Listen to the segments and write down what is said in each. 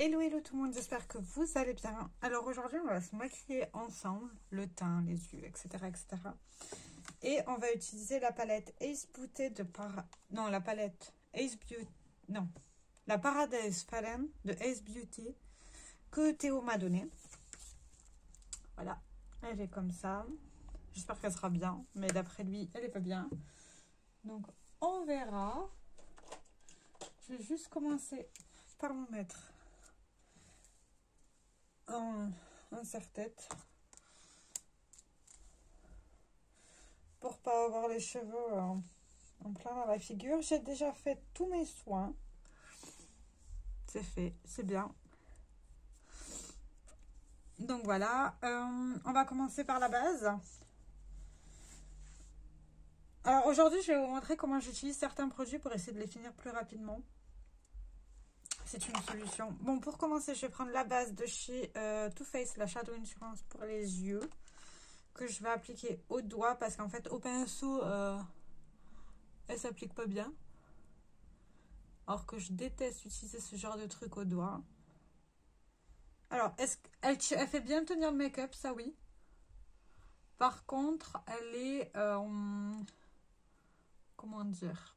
Hello hello tout le monde, j'espère que vous allez bien. Alors aujourd'hui on va se maquiller ensemble, le teint, les yeux, etc. etc. Et on va utiliser la palette Ace Beauty de Non, la palette Ace Beauty... Non, la Paradise Fallen de Ace Beauty que Théo m'a donné. Voilà, elle est comme ça. J'espère qu'elle sera bien, mais d'après lui, elle est pas bien. Donc on verra. Je vais juste commencer par me mettre un serre-tête pour pas avoir les cheveux en plein dans la figure. J'ai déjà fait tous mes soins. C'est fait, c'est bien. Donc voilà, on va commencer par la base. Alors aujourd'hui, je vais vous montrer comment j'utilise certains produits pour essayer de les finir plus rapidement. C'est une solution. Bon, pour commencer, je vais prendre la base de chez Too Faced, la Shadow Insurance pour les yeux, que je vais appliquer au doigt parce qu'en fait, au pinceau, elle s'applique pas bien. Alors que je déteste utiliser ce genre de truc au doigt. Alors, elle fait bien tenir le make-up, ça oui. Par contre, elle est... comment dire?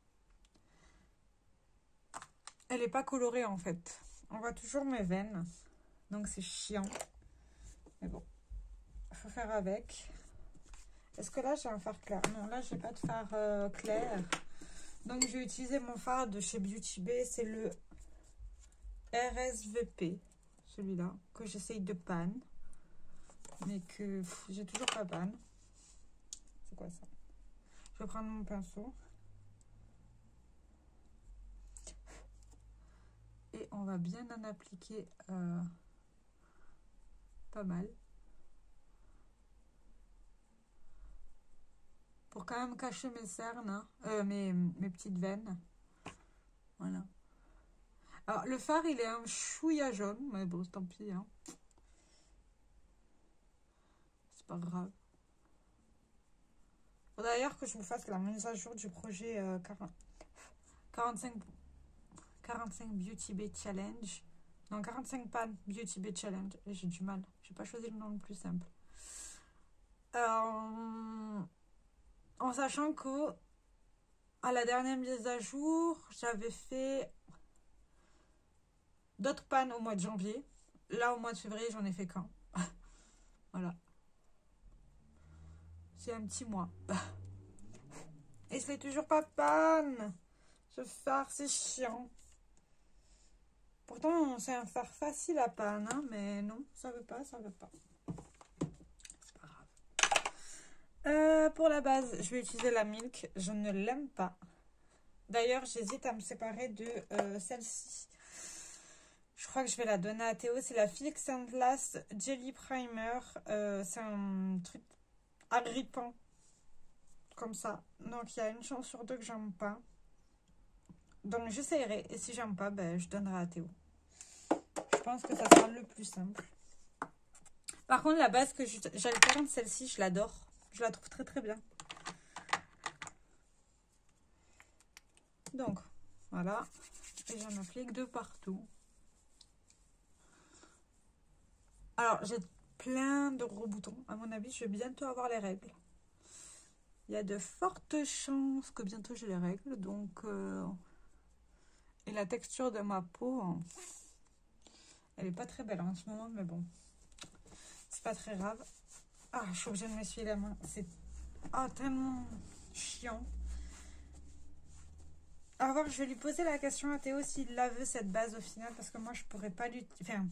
Elle n'est pas colorée en fait. On voit toujours mes veines. Donc c'est chiant. Mais bon, il faut faire avec. Est-ce que là j'ai un fard clair? Non, là j'ai pas de fard clair. Donc je vais utiliser mon fard de chez Beauty Bay. C'est le RSVP. Celui-là. Que j'essaye de pan. Mais que j'ai toujours pas pan. C'est quoi ça? Je vais prendre mon pinceau. Et on va bien en appliquer pas mal. Pour quand même cacher mes cernes, hein, mes petites veines. Voilà. Alors le fard il est un chouïa jaune, mais bon tant pis. Hein. C'est pas grave. Faut d'ailleurs que je vous fasse la mise à jour du projet 45 Beauty Bay Challenge. Non, 45 Pan Beauty Bay Challenge. J'ai du mal. J'ai pas choisi le nom le plus simple. En sachant que à la dernière mise à jour, j'avais fait d'autres pannes au mois de janvier. Là, au mois de février, j'en ai fait qu'un. Voilà. C'est un petit mois. Et c'est toujours pas panne. Ce fard, c'est chiant. Pourtant, c'est un fard facile à panne, hein, mais non, ça veut pas, ça veut pas. C'est pas grave. Pour la base, je vais utiliser la Milk. Je ne l'aime pas. D'ailleurs, j'hésite à me séparer de celle-ci. Je crois que je vais la donner à Théo. C'est la Fix and Last Jelly Primer. C'est un truc agrippant. Comme ça. Donc, il y a une chance sur deux que j'aime pas. Donc, j'essaierai. Et si j'aime pas, ben, je donnerai à Théo. Je pense que ça sera le plus simple. Par contre, la base que j'alterne, celle-ci, je l'adore. Je la trouve très très bien. Donc, voilà. Et j'en applique de partout. Alors, j'ai plein de gros boutons. À mon avis, je vais bientôt avoir les règles. Il y a de fortes chances que bientôt j'ai les règles. Donc, et la texture de ma peau, elle est pas très belle en ce moment, mais bon. C'est pas très grave. Ah, je suis obligée de m'essuyer la main. C'est tellement chiant. À voir, je vais lui poser la question à Théo s'il la veut cette base au final, parce que moi je pourrais pas lui... Enfin,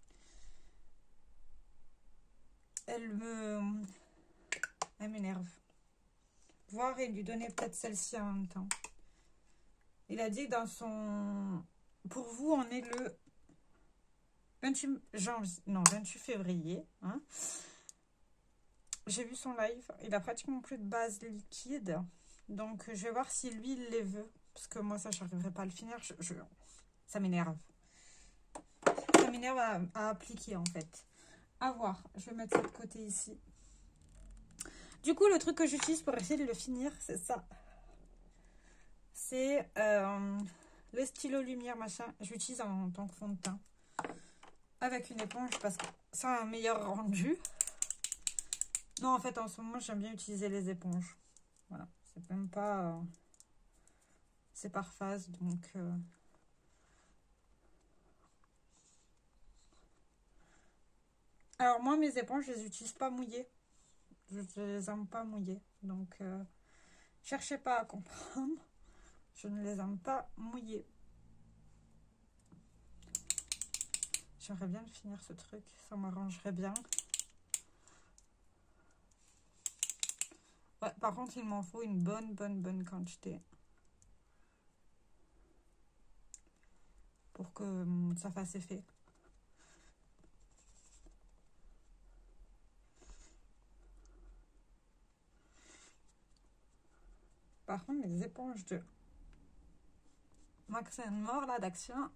elle m'énerve. Voir et lui donner peut-être celle-ci en même temps. Il a dit que dans son... Pour vous, on est le 28 janvier... Non, 28 février. Hein. J'ai vu son live. Il a pratiquement plus de base liquide. Donc, je vais voir si lui, il les veut. Parce que moi, ça, je n'arriverai pas à le finir. Ça m'énerve. Ça m'énerve à appliquer, en fait. À voir. Je vais mettre ça de côté ici. Du coup, le truc que j'utilise pour essayer de le finir, c'est ça. C'est le stylo lumière, machin. J'utilise en tant que fond de teint. avec une éponge parce que ça a un meilleur rendu. Non, en fait, en ce moment, j'aime bien utiliser les éponges. Voilà, c'est même pas... c'est par phase, donc... Alors, moi, mes éponges, je les utilise pas mouillées. Je les aime pas mouillées. Donc, cherchez pas à comprendre. Je ne les aime pas mouillées. J'aimerais bien finir ce truc. Ça m'arrangerait bien. Ouais, par contre, il m'en faut une bonne quantité. Pour que ça fasse effet. Par contre, les éponges de Max & More, là, d'Action,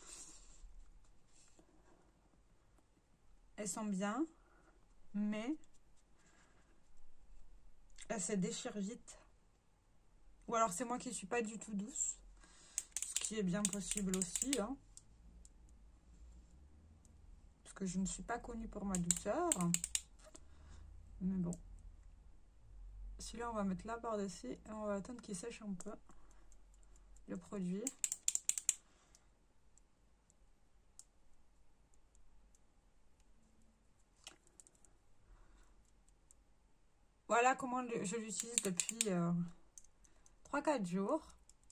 elles sont bien, mais elles se déchirent vite. Ou alors, c'est moi qui suis pas du tout douce, ce qui est bien possible aussi, hein. Parce que je ne suis pas connue pour ma douceur. Mais bon. Celui-là, on va mettre là par-dessus et on va attendre qu'il sèche un peu, le produit. Voilà comment je l'utilise depuis 3-4 jours.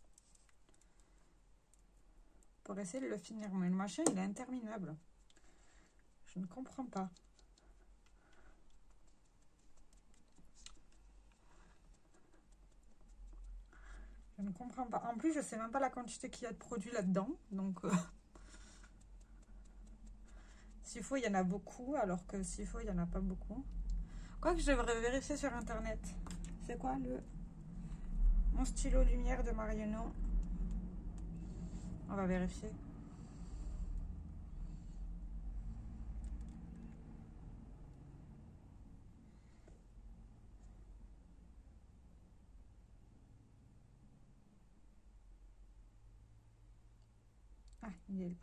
Pour essayer de le finir. Mais le machin, il est interminable. Je ne comprends pas. Je ne comprends pas. En plus, je sais même pas la quantité qu'il y a de produits là-dedans. Donc, s'il faut, il y en a beaucoup. Alors que s'il faut, il n'y en a pas beaucoup. Quoi que je devrais vérifier sur Internet. C'est quoi mon stylo lumière de Marionneau? On va vérifier. Ah, il est là.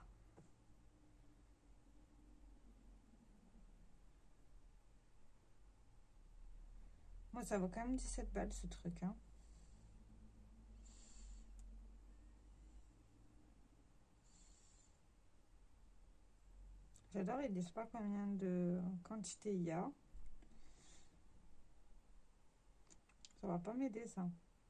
Moi, ça vaut quand même 17 balles ce truc, hein. J'adore, ils disent pas combien de quantité il y a. Ça va pas m'aider, ça.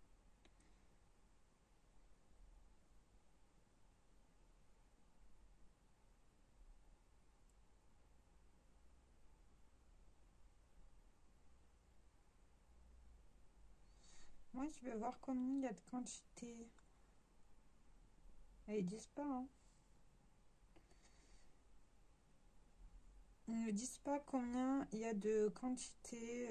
Moi, je vais voir combien il y a de quantité. Et ils disent pas, hein. Ils ne disent pas combien il y a de quantité.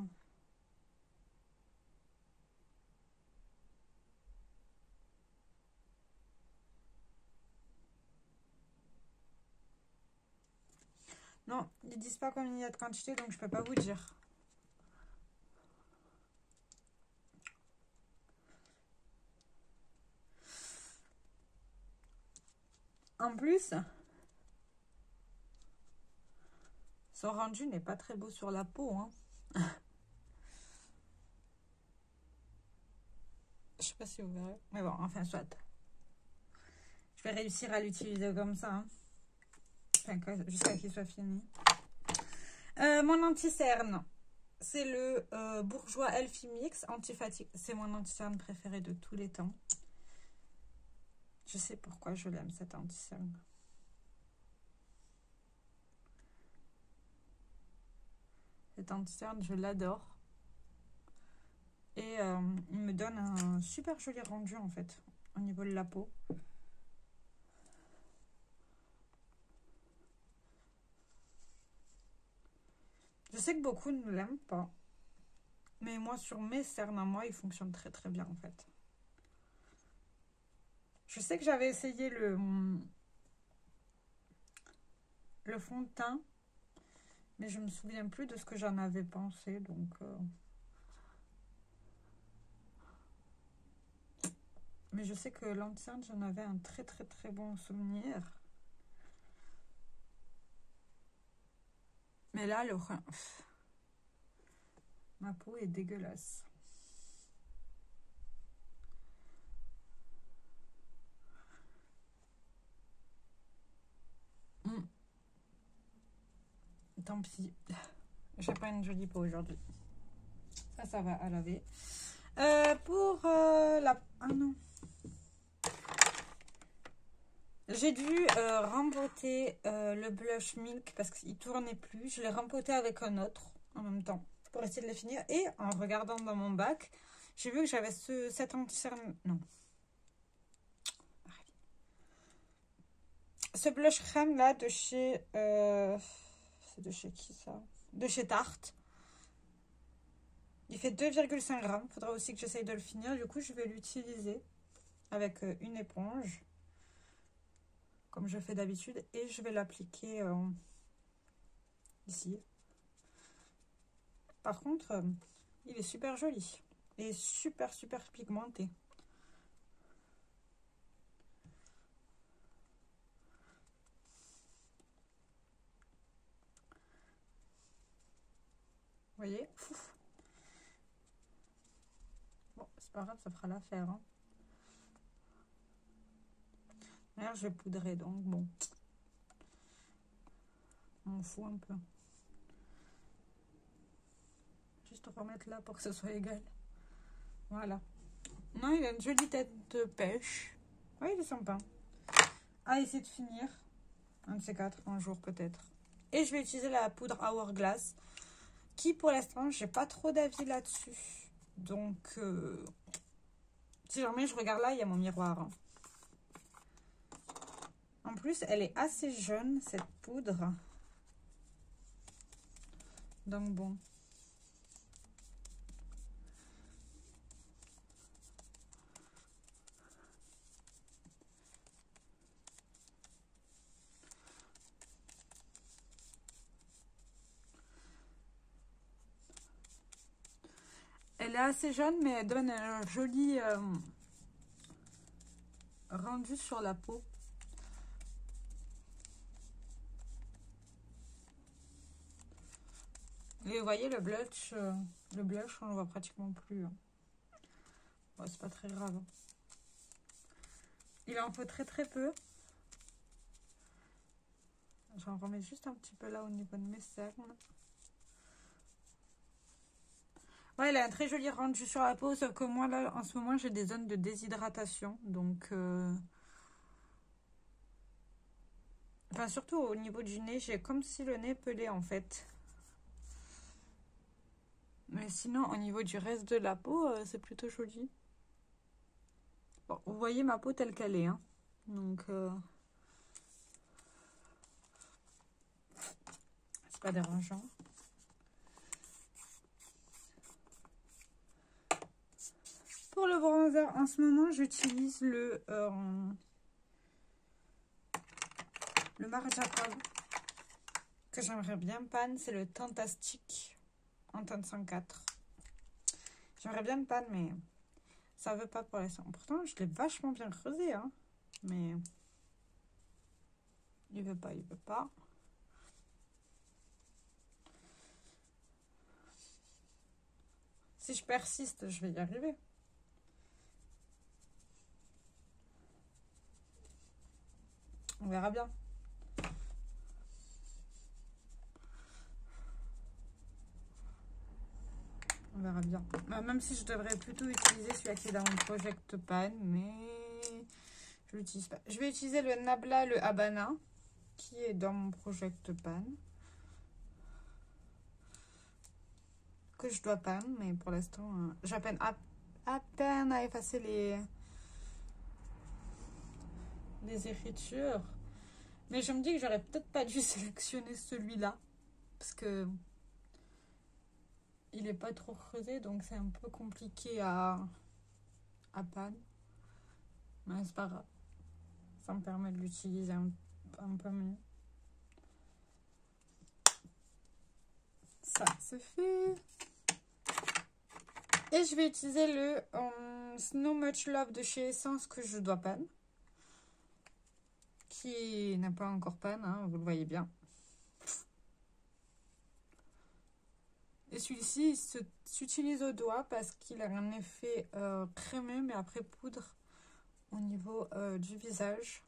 Non, ils disent pas combien il y a de quantité, donc je peux pas vous dire. En plus, son rendu n'est pas très beau sur la peau, hein. Je sais pas si vous verrez. Mais bon, enfin, soit. Je vais réussir à l'utiliser comme ça, hein. Enfin, jusqu'à qu'il soit fini. Mon anti-cerne, c'est le Bourjois Elfie Mix anti-fatigue. C'est mon anti-cerne préféré de tous les temps. Je sais pourquoi je l'aime, cet anti-cerne. Cet anti-cerne, je l'adore. Et il me donne un super joli rendu, en fait, au niveau de la peau. Je sais que beaucoup ne l'aiment pas. Mais moi, sur mes cernes à moi, il fonctionne très très bien, en fait. Je sais que j'avais essayé le fond de teint. Mais je me souviens plus de ce que j'en avais pensé, donc... Mais je sais que l'anti-cerne, j'en avais un très très très bon souvenir. Mais là, ma peau est dégueulasse. Tant pis. J'ai pas une jolie peau aujourd'hui. Ça va à laver. Pour la... Ah non. J'ai dû rempoter le blush Milk parce qu'il tournait plus. Je l'ai rempoté avec un autre en même temps pour essayer de le finir. Et en regardant dans mon bac, j'ai vu que j'avais cet anti-cerne... Non. Ce blush crème là de chez... c'est de chez qui ça? De chez Tarte. Il fait 2,5 grammes. Il faudra aussi que j'essaye de le finir. Du coup, je vais l'utiliser avec une éponge. Comme je fais d'habitude. Et je vais l'appliquer ici. Par contre, il est super joli. Et super pigmenté. Vous voyez? Ouf. Bon, c'est pas grave, ça fera l'affaire. Hein. D'ailleurs, je vais poudrer, donc bon. On m'en fout un peu. Juste remettre là pour que ce soit égal. Voilà. Non, il a une jolie tête de pêche. Oui, il est sympa. À essayer de finir. Un de ces quatre, un jour peut-être. Et je vais utiliser la poudre Hourglass. Qui pour l'instant, j'ai pas trop d'avis là-dessus. Donc, si jamais je regarde là, il y a mon miroir. Hein. En plus, elle est assez jeune, cette poudre. Donc bon. Elle est assez jeune, mais elle donne un joli rendu sur la peau. Et vous voyez, le blush, on le voit pratiquement plus. Hein. Bon, c'est pas très grave. Il en faut très peu. J'en remets juste un petit peu là au niveau de mes cernes. Ouais, elle a un très joli rendu sur la peau, sauf que moi, là, en ce moment, j'ai des zones de déshydratation. Donc, enfin, surtout au niveau du nez, j'ai comme si le nez pelait, en fait. Mais sinon, au niveau du reste de la peau, c'est plutôt joli. Bon, vous voyez ma peau telle qu'elle est, hein. Donc, c'est pas dérangeant. Pour le bronzer, en ce moment, j'utilise le Marc-Jacobs que j'aimerais bien pan. C'est le Fantastique en teinte 104. J'aimerais bien le pan, mais ça veut pas pour l'instant. Pourtant, je l'ai vachement bien creusé, hein. Mais il veut pas, il veut pas. Si je persiste, je vais y arriver. On verra bien. On verra bien. Même si je devrais plutôt utiliser celui qui est dans mon Project Pan, mais je l'utilise pas. Je vais utiliser le Nabla, le Habana, qui est dans mon Project Pan. Que je dois pan, mais pour l'instant, j'ai à peine à effacer les écritures. Mais je me dis que j'aurais peut-être pas dû sélectionner celui-là. Parce que il est pas trop creusé, donc c'est un peu compliqué à pan. Mais c'est pas grave. Ça me permet de l'utiliser un peu mieux. Ça se fait. Et je vais utiliser le Snow Much Love de chez Essence que je dois pan. Qui n'a pas encore pan, hein, vous le voyez bien. Et celui-ci, s'utilise au doigt parce qu'il a un effet crémeux, mais après poudre au niveau du visage.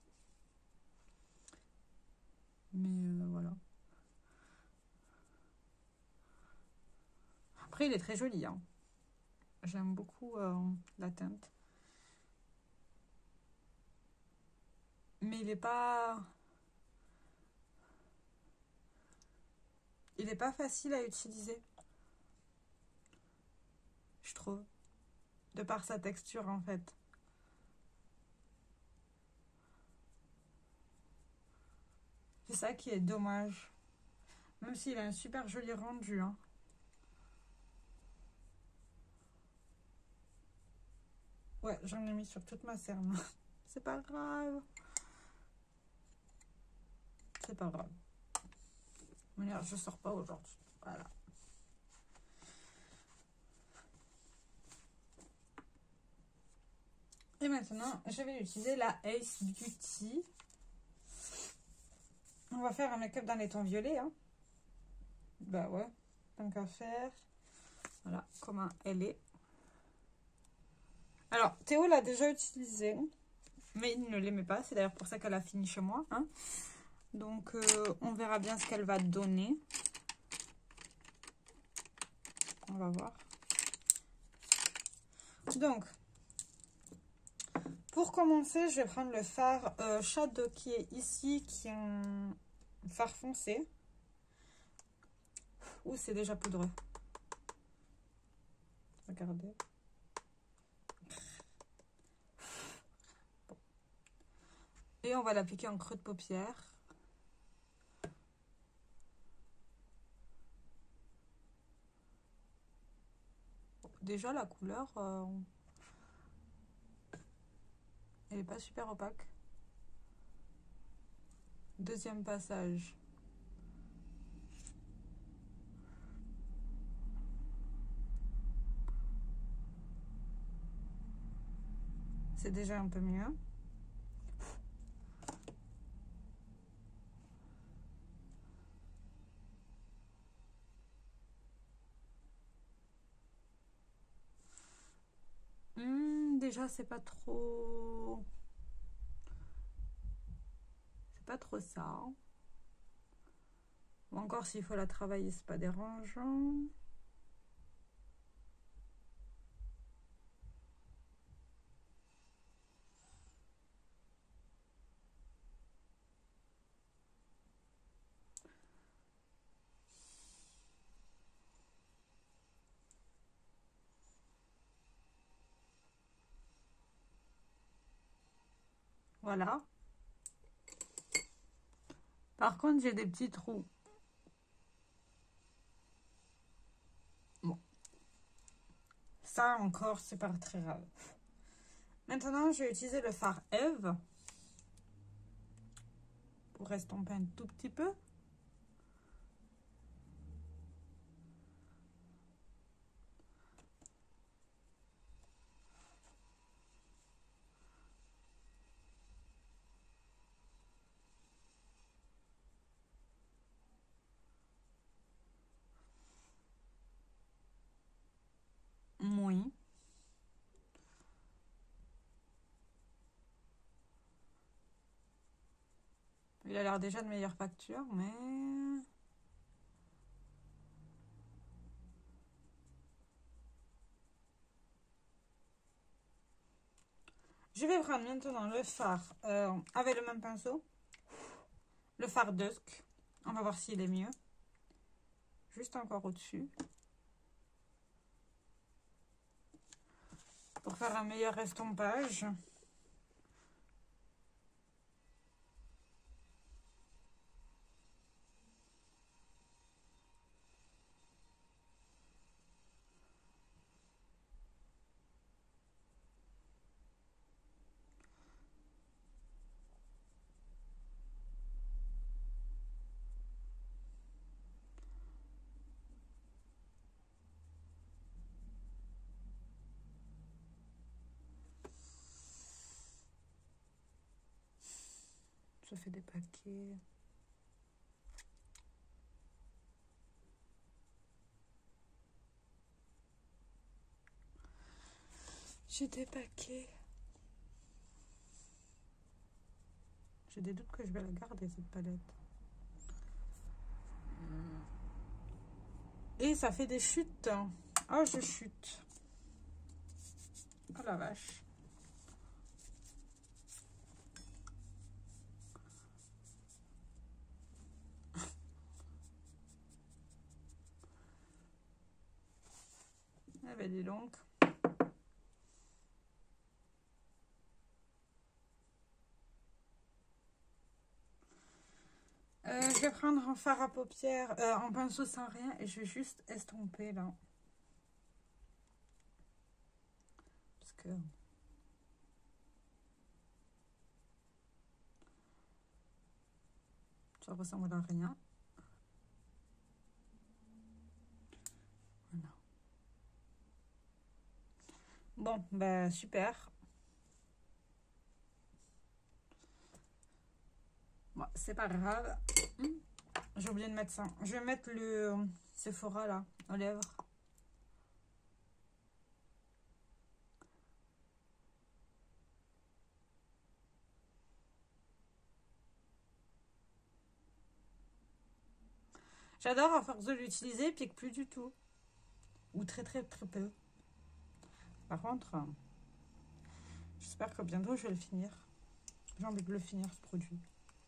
Mais voilà. Après, il est très joli, hein. J'aime beaucoup la teinte. Mais il n'est pas... Il n'est pas facile à utiliser. Je trouve. De par sa texture, en fait. C'est ça qui est dommage. Même s'il a un super joli rendu, hein. Ouais, j'en ai mis sur toute ma cerne. C'est pas grave. C'est pas grave. Je sors pas aujourd'hui. Voilà. Et maintenant, je vais utiliser la Ace Beauty. On va faire un make-up dans les tons violets, hein. Bah ouais, tant qu'à faire. Voilà comment elle est. Alors, Théo l'a déjà utilisée, mais il ne l'aimait pas. C'est d'ailleurs pour ça qu'elle a fini chez moi, hein. Donc, on verra bien ce qu'elle va donner. On va voir. Donc, pour commencer, je vais prendre le fard Shadow qui est ici, qui est un fard foncé. Ouh, c'est déjà poudreux. Regardez. Bon. Et on va l'appliquer en creux de paupière. Déjà, la couleur, elle n'est pas super opaque. Deuxième passage. C'est déjà un peu mieux. Déjà, c'est pas trop... C'est pas trop ça. Ou encore, s'il faut la travailler, c'est pas dérangeant. Voilà. Par contre, j'ai des petits trous. Bon. Ça encore, c'est pas très grave. Maintenant, je vais utiliser le fard Eve pour estomper un tout petit peu. Oui. Il a l'air déjà de meilleure facture, mais... Je vais prendre maintenant le fard avec le même pinceau. Le fard Dusk. On va voir s'il est mieux. Juste encore au-dessus. Pour faire un meilleur estompage. Je fais des paquets. J'ai des paquets. J'ai des doutes que je vais la garder, cette palette. Et ça fait des chutes. Oh, je chute. Oh la vache. Eh ben dis donc. Je vais prendre un fard à paupières, en pinceau sans rien, et je vais juste estomper là. Parce que... ça ressemble à rien. Voilà. Bon, ben super. Bon, c'est pas grave. J'ai oublié de mettre ça. Je vais mettre le Sephora là, aux lèvres. J'adore à force de l'utiliser, puis que plus du tout. Ou très très très peu. Par contre, j'espère que bientôt je vais le finir. J'ai envie de le finir ce produit.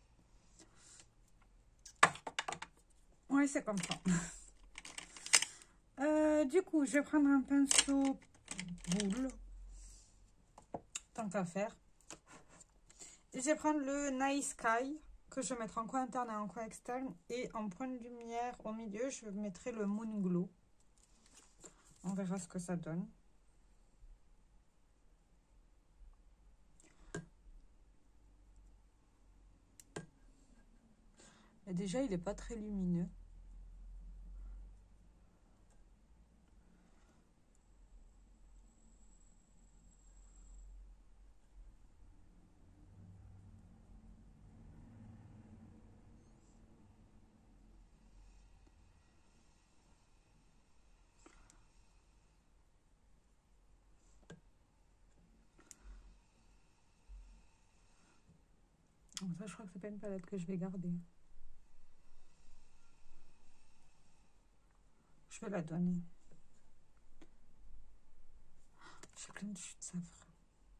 Oui, c'est comme ça. Du coup, je vais prendre un pinceau boule. Tant qu'à faire. Et je vais prendre le Nice Sky, que je vais mettre en coin interne et en coin externe. Et en point de lumière au milieu, je mettrai le Moon Glow. On verra ce que ça donne. Et déjà, il n'est pas très lumineux. Donc ça, je crois que c'est pas une palette que je vais garder. Je vais la donner. J'ai plein de chutes, ça fera.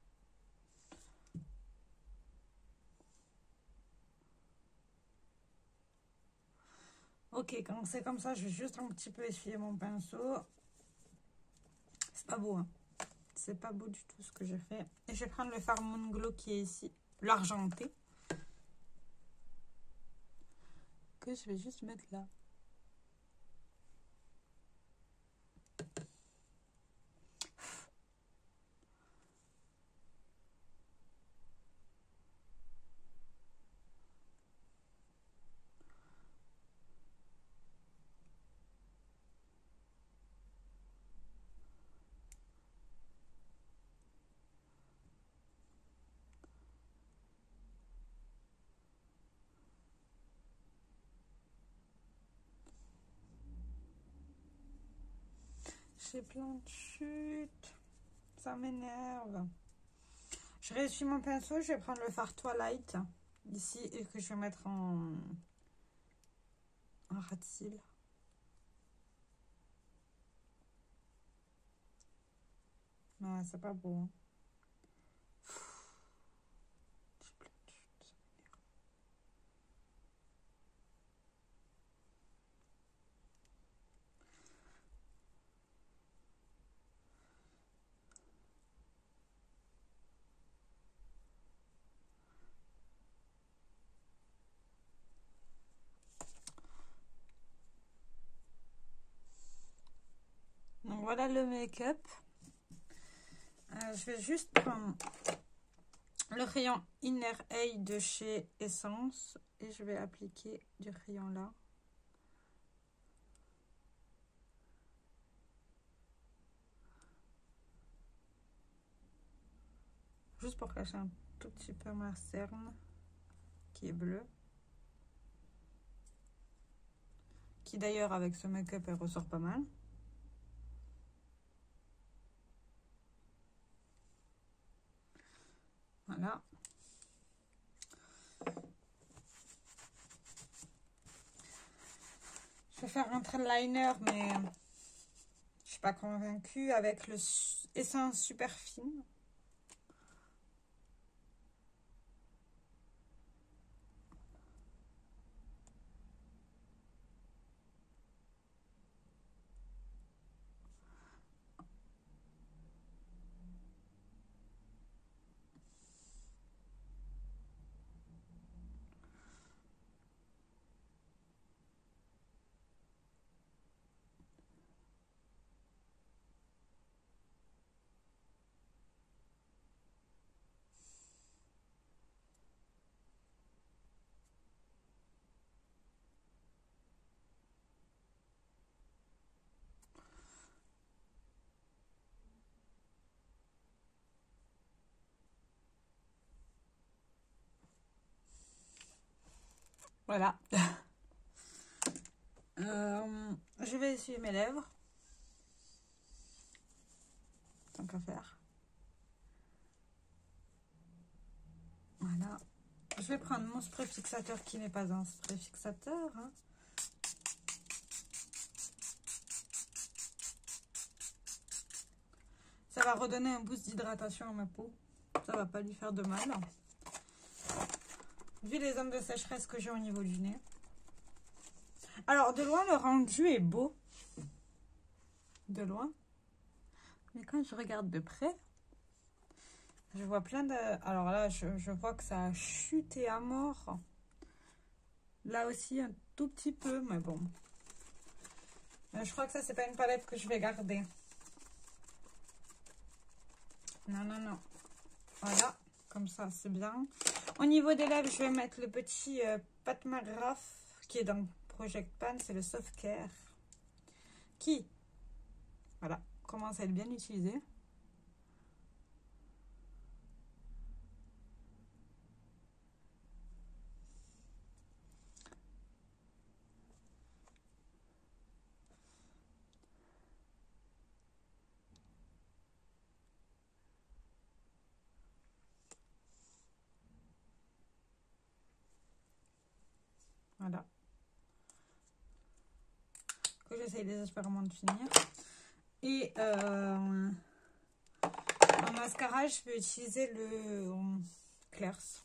Ok, quand c'est comme ça, je vais juste un petit peu essuyer mon pinceau. C'est pas beau, hein. C'est pas beau du tout ce que j'ai fait. Et je vais prendre le fard Moon Glow qui est ici, l'argenté. Que je vais juste mettre là. J'ai plein de chutes. Ça m'énerve. Je réessuie mon pinceau. Je vais prendre le fard Twilight ici et que je vais mettre en ras de cils. Ouais, c'est pas beau. Hein. J'ai plein de chutes. Ça m'énerve. Donc voilà le make-up. Je vais juste prendre le rayon Inner Eye de chez Essence et je vais appliquer du rayon là. Juste pour cacher un tout petit peu ma cerne qui est bleue. Qui d'ailleurs avec ce make-up elle ressort pas mal. Je vais faire un trait de liner, mais je suis pas convaincue avec le essence super fine. Voilà. Je vais essuyer mes lèvres. Tant qu'à faire. Voilà. Je vais prendre mon spray fixateur qui n'est pas un spray fixateur. Hein. Ça va redonner un boost d'hydratation à ma peau. Ça va pas lui faire de mal. Vu les zones de sécheresse que j'ai au niveau du nez. Alors, de loin, le rendu est beau. De loin. Mais quand je regarde de près, je vois plein de... Alors là, je vois que ça a chuté à mort. Là aussi, un tout petit peu, mais bon. Je crois que ça, c'est pas une palette que je vais garder. Non, non, non. Voilà, comme ça, c'est bien. Au niveau des lèvres, je vais mettre le petit Pat McGrath qui est dans Project Pan, c'est le Soft Care. Qui, voilà, commence à être bien utilisé. Voilà. Que j'essaye désespérément de finir. Et en mascara, je vais utiliser le Claire's.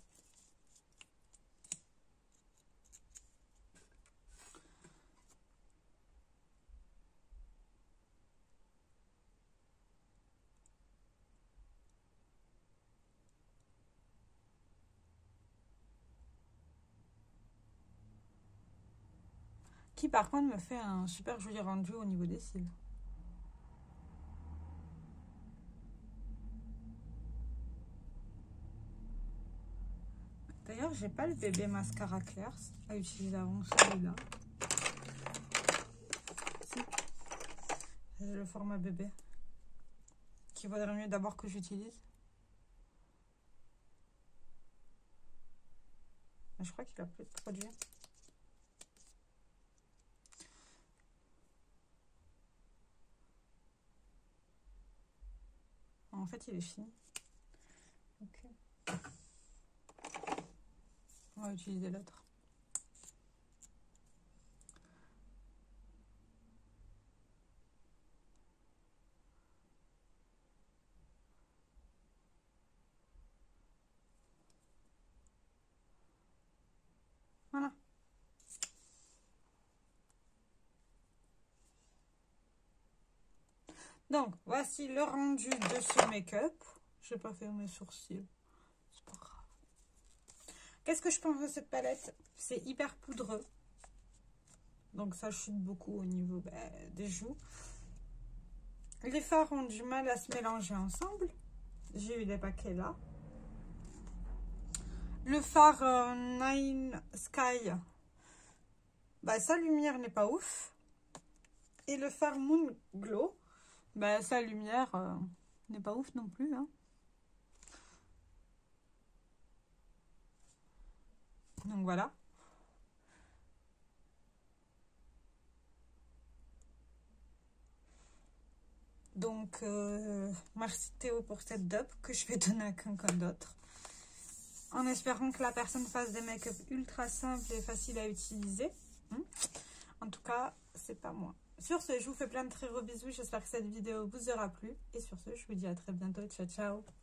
Qui par contre me fait un super joli rendu au niveau des cils. D'ailleurs, j'ai pas le bébé mascara Claire's à utiliser avant celui-là. Si. J'ai le format bébé. Qui vaudrait mieux d'abord que j'utilise. Je crois qu'il a plus de produits. En fait, il est fini. Ok. On va utiliser l'autre. Voilà. Donc, voici le rendu de ce make-up. Je n'ai pas fait mes sourcils. C'est pas grave. Qu'est-ce que je pense de cette palette? C'est hyper poudreux. Donc, ça chute beaucoup au niveau des joues. Les fards ont du mal à se mélanger ensemble. J'ai eu des paquets là. Le fard Nine Sky, bah, sa lumière n'est pas ouf. Et le fard Moon Glow, bah, sa lumière n'est pas ouf non plus. Hein. Donc voilà. Donc, merci Théo pour cette dupe que je vais donner à quelqu'un d'autre. En espérant que la personne fasse des make-up ultra simples et faciles à utiliser. En tout cas, c'est pas moi. Sur ce, je vous fais plein de très gros bisous. J'espère que cette vidéo vous aura plu. Et sur ce, je vous dis à très bientôt. Ciao, ciao.